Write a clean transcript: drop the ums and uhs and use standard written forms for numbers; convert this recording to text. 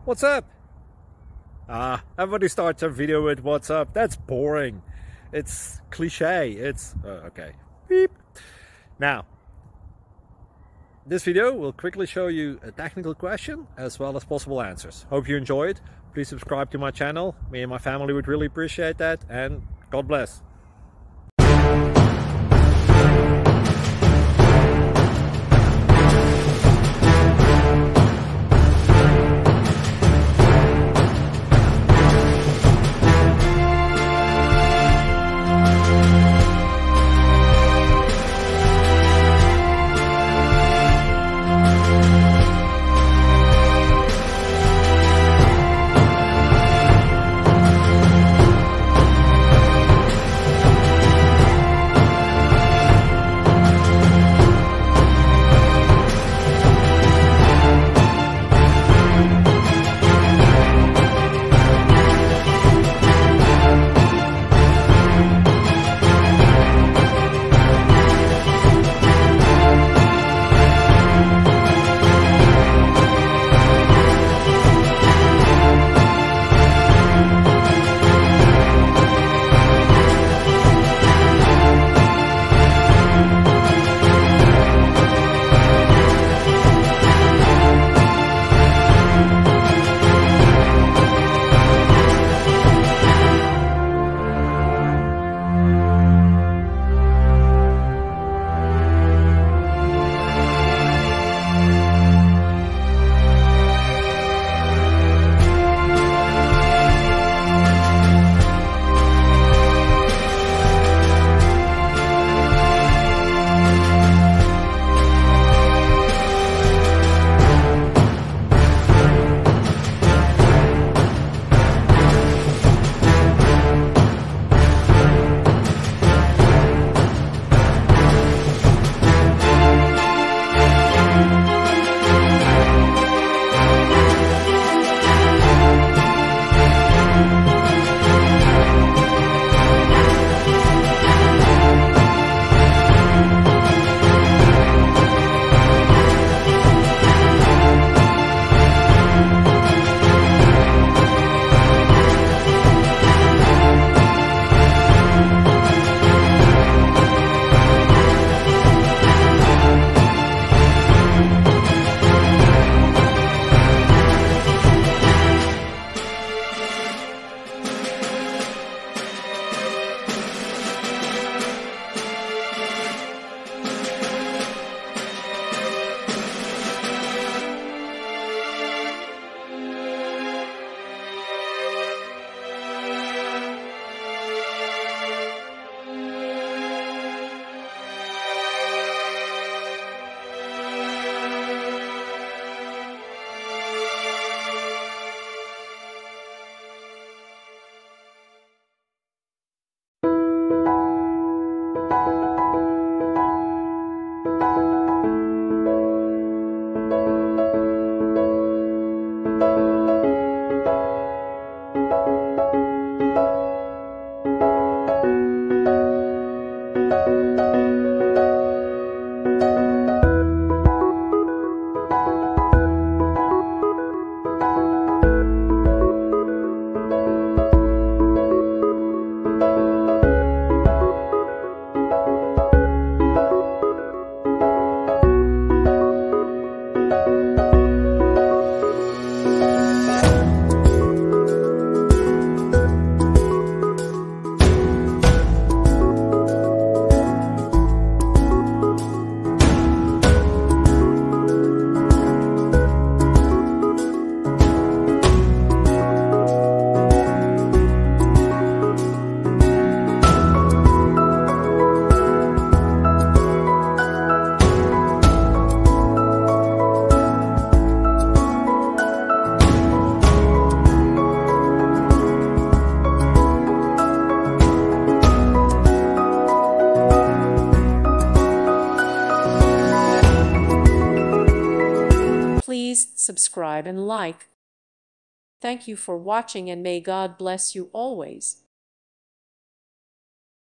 What's up? Everybody starts a video with what's up. That's boring. It's cliche. It's okay. Beep. Now, this video will quickly show you a technical question as well as possible answers. Hope you enjoy it. Please subscribe to my channel. Me and my family would really appreciate that, and God bless. Please subscribe and like. Thank you for watching, and may God bless you always.